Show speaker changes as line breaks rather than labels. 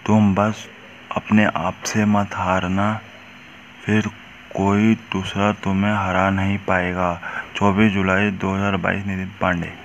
तुम बस अपने आप से मत हारना, फिर कोई दूसरा तुम्हें हरा नहीं पाएगा। 24 जुलाई 2022 नितिन पांडे।